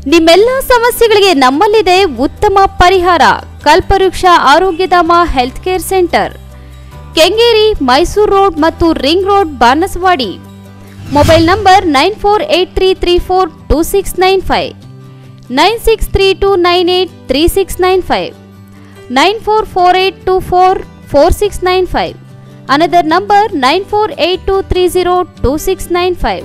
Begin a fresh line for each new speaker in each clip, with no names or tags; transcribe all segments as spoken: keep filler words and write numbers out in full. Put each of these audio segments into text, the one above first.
ನಿಮ್ಮೆಲ್ಲ ಸಮಸ್ಯೆಗಳಿಗೆ ನಮ್ಮಲ್ಲಿದೆ ಉತ್ತಮ ಪರಿಹಾರ. Kalpavriksha Arogyadhama health care centre, Kengeri, Mysore road ಮತ್ತು ring road, Banaswadi. Mobile number nine four eight three three four two six nine five, nine six three two nine eight three six nine five, nine four four eight two four four six nine five. Another number nine four eight two three zero two six nine five.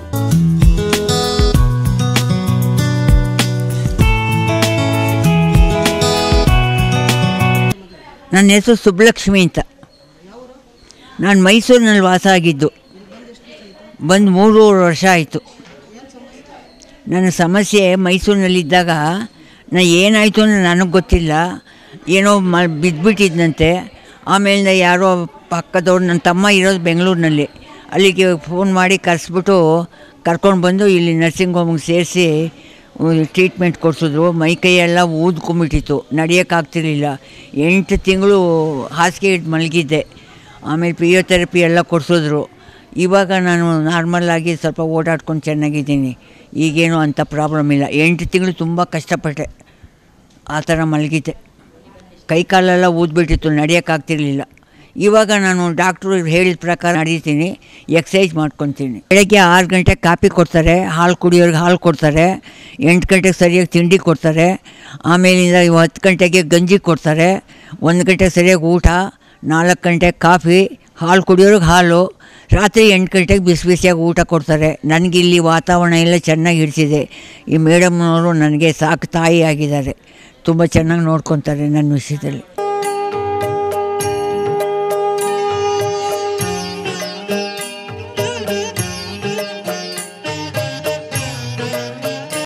ನನ್ನ ಹೆಸರು ಸುಬ್ಬಲಕ್ಷ್ಮಿ ಅಂತ. ನಾನು ಮೈಸೂರಿನಲ್ಲಿ ವಾಸ ಆಗಿದ್ದು ಬಂದು ಮೂರುವರೆ ವರ್ಷ ಆಯಿತು. ನನ್ನ ಸಮಸ್ಯೆ ಮೈಸೂರಿನಲ್ಲಿದ್ದಾಗ ನಾನು ಏನಾಯಿತು ಅನ್ನೋ ನನಗೆ ಗೊತ್ತಿಲ್ಲ. ಏನೋ ಮ ಬಿದ್ದುಬಿಟ್ಟಿದ್ದಂತೆ. ಆಮೇಲೆ ಯಾರೋ ಪಕ್ಕದವ್ರು, ನನ್ನ ತಮ್ಮ ಇರೋದು ಬೆಂಗಳೂರಿನಲ್ಲಿ, ಅಲ್ಲಿಗೆ ಫೋನ್ ಮಾಡಿ ಕರೆಸ್ಬಿಟ್ಟು ಕರ್ಕೊಂಡು ಬಂದು ಇಲ್ಲಿ ನರ್ಸಿಂಗ್ ಹೋಮಿಗೆ ಸೇರಿಸಿ ಟ್ರೀಟ್ಮೆಂಟ್ ಕೊಡಿಸಿದ್ರು. ಮೈ ಕೈಯೆಲ್ಲ ಊದ್ಕೊಂಬಿಟ್ಟಿತ್ತು, ನಡೆಯೋಕ್ಕಾಗ್ತಿರ್ಲಿಲ್ಲ. ಎಂಟು ತಿಂಗಳು ಹಾಸಿಗೆ ಇಟ್ಟು ಮಲಗಿದ್ದೆ. ಆಮೇಲೆ ಫಿಸಿಯೋಥೆರಪಿ ಎಲ್ಲ ಕೊಡಿಸಿದ್ರು. ಇವಾಗ ನಾನು ನಾರ್ಮಲ್ಲಾಗಿ ಸ್ವಲ್ಪ ಓಡಾಡ್ಕೊಂಡು ಚೆನ್ನಾಗಿದ್ದೀನಿ. ಈಗೇನು ಅಂಥ ಪ್ರಾಬ್ಲಮ್ ಇಲ್ಲ. ಎಂಟು ತಿಂಗಳು ತುಂಬ ಕಷ್ಟಪಟ್ಟೆ, ಆ ಥರ ಮಲಗಿದ್ದೆ. ಕೈ ಕಾಲೆಲ್ಲ ಊದ್ಬಿಟ್ಟಿತ್ತು, ನಡೆಯೋಕ್ಕಾಗ್ತಿರ್ಲಿಲ್ಲ. ಇವಾಗ ನಾನು ಡಾಕ್ಟ್ರು ಹೇಳಿದ ಪ್ರಕಾರ ನಡೀತೀನಿ, ಎಕ್ಸಸೈಜ್ ಮಾಡ್ಕೊತೀನಿ. ಬೆಳಗ್ಗೆ ಆರು ಗಂಟೆಗೆ ಕಾಫಿ ಕೊಡ್ತಾರೆ, ಹಾಲು ಕುಡಿಯೋರಿಗೆ ಹಾಲು ಕೊಡ್ತಾರೆ, ಎಂಟು ಗಂಟೆಗೆ ಸರಿಯಾಗಿ ತಿಂಡಿ ಕೊಡ್ತಾರೆ, ಆಮೇಲಿಂದ ಹತ್ತು ಗಂಟೆಗೆ ಗಂಜಿ ಕೊಡ್ತಾರೆ, ಒಂದು ಗಂಟೆಗೆ ಸರಿಯಾಗಿ ಊಟ, ನಾಲ್ಕು ಗಂಟೆಗೆ ಕಾಫಿ, ಹಾಲು ಕುಡಿಯೋರಿಗೆ ಹಾಲು, ರಾತ್ರಿ ಎಂಟು ಗಂಟೆಗೆ ಬಿಸಿ ಬಿಸಿಯಾಗಿ ಊಟ ಕೊಡ್ತಾರೆ. ನನಗಿಲ್ಲಿ ವಾತಾವರಣ ಎಲ್ಲ ಚೆನ್ನಾಗಿ ಹಿಡಿಸಿದೆ. ಈ ಮೇಡಮ್ನವರು ನನಗೆ ಸಾಕು ತಾಯಿ ಆಗಿದ್ದಾರೆ. ತುಂಬ ಚೆನ್ನಾಗಿ ನೋಡ್ಕೊತಾರೆ ನನ್ನ ವಿಷಯದಲ್ಲಿ.